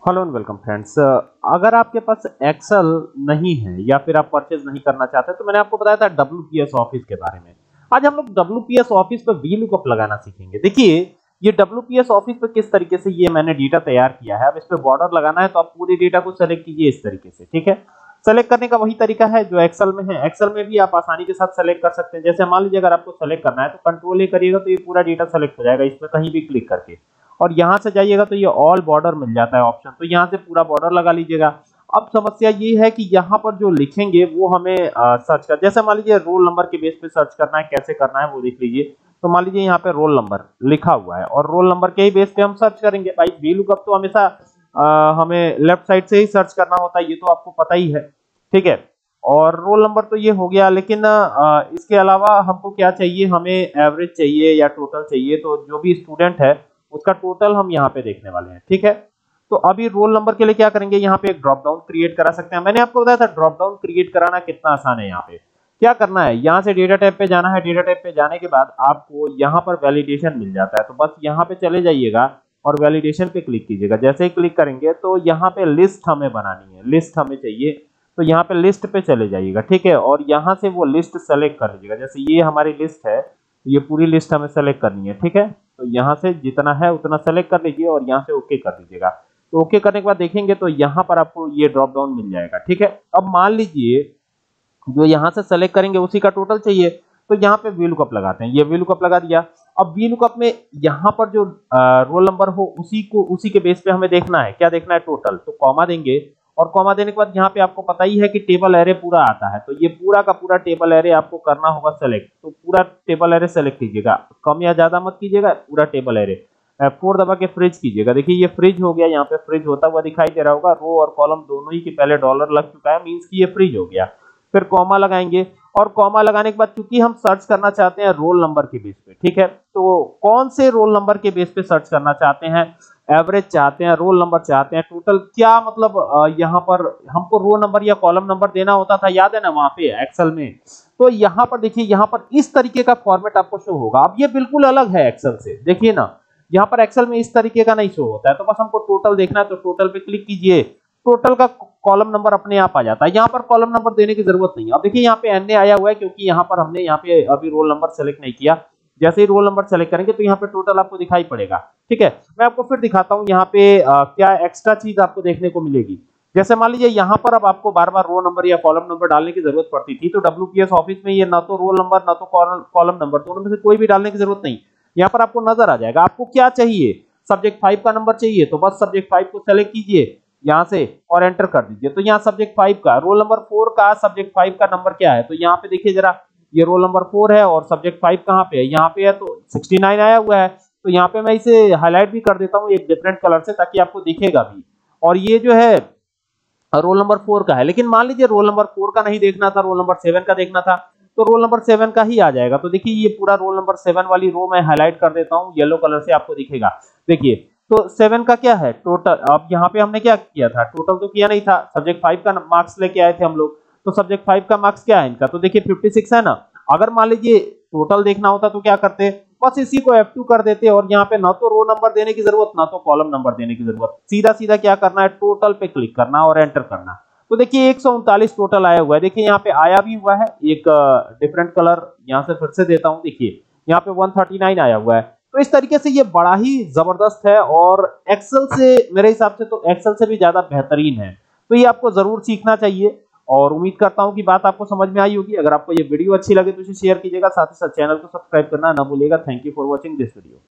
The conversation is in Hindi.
Hello and welcome friends. अगर आपके पास एक्सेल नहीं है या फिर आप परचेज नहीं करना चाहते तो मैंने आपको बताया था डब्ल्यूपीएस ऑफिस के बारे में। आज हम लोग डब्ल्यूपीएस ऑफिस पे वीलुकअप लगाना सीखेंगे। देखिए ये डब्ल्यूपीएस ऑफिस पे किस तरीके से ये मैंने डेटा तैयार किया है। अब इस पे बॉर्डर लगाना है तो आप पूरी डेटा को सेलेक्ट कीजिए इस तरीके से, ठीक है। सेलेक्ट करने का वही तरीका है जो एक्सेल में है। एक्सेल में भी आप आसानी के साथ सेलेक्ट कर सकते हैं। जैसे मान लीजिए अगर आपको सेलेक्ट करना है तो कंट्रोल ए करिएगा तो ये पूरा डेटा सेलेक्ट हो जाएगा इसमें कहीं भी क्लिक करके। और यहाँ से जाइएगा तो ये ऑल बॉर्डर मिल जाता है ऑप्शन, तो यहाँ से पूरा बॉर्डर लगा लीजिएगा। अब समस्या ये है कि यहाँ पर जो लिखेंगे वो हमें सर्च कर, जैसे मान लीजिए रोल नंबर के बेस पे सर्च करना है, कैसे करना है वो देख लीजिए। तो मान लीजिए यहाँ पे रोल नंबर लिखा हुआ है और रोल नंबर के ही बेस पे हम सर्च करेंगे। भाई वीलुकअप तो हमेशा हमें लेफ्ट साइड से ही सर्च करना होता है, ये तो आपको पता ही है, ठीक है। और रोल नंबर तो ये हो गया, लेकिन इसके अलावा हमको क्या चाहिए, हमें एवरेज चाहिए या टोटल चाहिए। तो जो भी स्टूडेंट है उसका टोटल हम यहाँ पे देखने वाले हैं, ठीक है। तो अभी रोल नंबर के लिए क्या करेंगे, यहाँ पे एक ड्रॉप डाउन क्रिएट करा सकते हैं। मैंने आपको बताया था ड्रॉप डाउन क्रिएट कराना कितना आसान है। यहाँ पे क्या करना है, यहाँ से डेटा टैब पे जाना है। डेटा टैब पे जाने के बाद आपको यहाँ पर वैलिडेशन मिल जाता है, तो बस यहाँ पे चले जाइएगा और वैलिडेशन पे क्लिक कीजिएगा। जैसे ही क्लिक करेंगे तो यहाँ पे लिस्ट हमें बनानी है, लिस्ट हमें चाहिए। तो यहाँ पे लिस्ट पे चले जाइएगा, ठीक है। और यहाँ से वो लिस्ट सेलेक्ट कर लीजिएगा। जैसे ये हमारी लिस्ट है, ये पूरी लिस्ट हमें सेलेक्ट करनी है, ठीक है। तो यहाँ से जितना है उतना सेलेक्ट कर लीजिए और यहाँ से ओके कर दीजिएगा। तो ओके करने के बाद देखेंगे तो यहाँ पर आपको ये ड्रॉप डाउन मिल जाएगा, ठीक है। अब मान लीजिए जो यहाँ से सेलेक्ट करेंगे उसी का टोटल चाहिए, तो यहाँ पे वीलुकअप लगाते हैं। ये वीलुकअप लगा दिया। अब वीलुकअप में यहाँ पर जो रोल नंबर हो उसी के बेस पे हमें देखना है, क्या देखना है, टोटल। तो कॉमा देंगे और कॉमा देने के बाद यहाँ पे आपको पता ही है कि टेबल एरे पूरा आता है, तो ये पूरा का पूरा टेबल एरे आपको करना होगा सेलेक्ट। तो पूरा टेबल एरे सेलेक्ट कीजिएगा, कम या ज्यादा मत कीजिएगा, पूरा टेबल एरे। F4 दबा के फ्रिज कीजिएगा। देखिए ये फ्रिज हो गया, यहाँ पे फ्रिज होता हुआ दिखाई दे रहा होगा। रो और कॉलम दोनों ही के पहले डॉलर लग चुका है, मींस कि ये फ्रिज हो गया। फिर कॉमा लगाएंगे और कॉमा लगाने के बाद चूंकि हम सर्च करना चाहते हैं रोल नंबर के बेस पे, ठीक है। तो कौन से रोल नंबर के बेस पे सर्च करना चाहते हैं, एवरेज चाहते हैं, रोल नंबर चाहते हैं, टोटल, क्या मतलब यहाँ पर हमको रो नंबर या कॉलम नंबर देना होता था, याद है ना वहां पे एक्सेल में। तो यहाँ पर देखिए, यहाँ पर इस तरीके का फॉर्मेट आपको शो होगा। अब ये बिल्कुल अलग है एक्सेल से, देखिए ना, यहाँ पर एक्सेल में इस तरीके का नहीं शो होता है। तो बस हमको टोटल देखना है तो टोटल पे क्लिक कीजिए, टोटल का कॉलम नंबर अपने आप आ जाता है। यहाँ पर कॉलम नंबर देने की जरूरत नहीं है। अब देखिए यहाँ पे एनए आया हुआ है क्योंकि यहाँ पर हमने यहाँ पे अभी रोल नंबर सेलेक्ट नहीं किया। जैसे ही रोल नंबर सेलेक्ट करेंगे तो यहाँ पे टोटल आपको दिखाई पड़ेगा, ठीक है। मैं आपको फिर दिखाता हूँ यहाँ पे क्या एक्स्ट्रा चीज आपको देखने को मिलेगी। जैसे मान लीजिए यहाँ पर अब आपको बार बार रो नंबर या कॉलम नंबर डालने की जरूरत पड़ती थी, तो डब्ल्यूपीएस ऑफिस में ये ना तो रोल नंबर ना तो कॉलम नंबर, दोनों में से कोई भी डालने की जरूरत नहीं। यहाँ पर आपको नजर आ जाएगा। आपको क्या चाहिए, सब्जेक्ट 5 का नंबर चाहिए, तो बस सब्जेक्ट 5 को सेलेक्ट कीजिए यहाँ से और एंटर कर दीजिए। तो यहाँ सब्जेक्ट 5 का, रोल नंबर 4 का सब्जेक्ट 5 का नंबर क्या है, तो यहाँ पे देखिए जरा, ये रोल नंबर 4 है और सब्जेक्ट 5 कहाँ पे है, यहाँ पे है, तो 69 आया हुआ है। तो यहाँ पे मैं इसे हाईलाइट भी कर देता हूँ एक डिफरेंट कलर से ताकि आपको दिखेगा भी। और ये जो है रोल नंबर 4 का है, लेकिन मान लीजिए रोल नंबर 4 का नहीं देखना था, रोल नंबर 7 का देखना था, तो रोल नंबर 7 का ही आ जाएगा। तो देखिए ये पूरा रोल नंबर 7 वाली रो मैं हाईलाइट कर देता हूँ येलो कलर से, आपको दिखेगा। देखिए तो 7 का क्या है टोटल। अब यहाँ पे हमने क्या किया था, टोटल तो किया नहीं था, सब्जेक्ट 5 का मार्क्स लेके आए थे हम लोग। तो सब्जेक्ट 5 का मार्क्स क्या है इनका, तो देखिए 56 है ना। अगर मान लीजिए टोटल देखना होता तो क्या करते, बस इसी को F2 कर देते और यहाँ पे ना तो रो नंबर देने की जरूरत ना तो कॉलम नंबर देने की जरूरत, सीधा सीधा क्या करना है, टोटल पे क्लिक करना और एंटर करना। तो देखिए 139 टोटल आया हुआ है। देखिए यहाँ पे आया भी हुआ है एक डिफरेंट कलर, यहाँ से फिर से देता हूँ, देखिए यहाँ पे 139 आया हुआ है। तो इस तरीके से ये बड़ा ही जबरदस्त है और एक्सेल से, मेरे हिसाब से तो एक्सेल से भी ज्यादा बेहतरीन है। तो ये आपको जरूर सीखना चाहिए और उम्मीद करता हूं कि बात आपको समझ में आई होगी। अगर आपको ये वीडियो अच्छी लगे तो इसे शेयर कीजिएगा, साथ ही साथ चैनल को सब्सक्राइब करना ना भूलिएगा। Thank you for watching this video.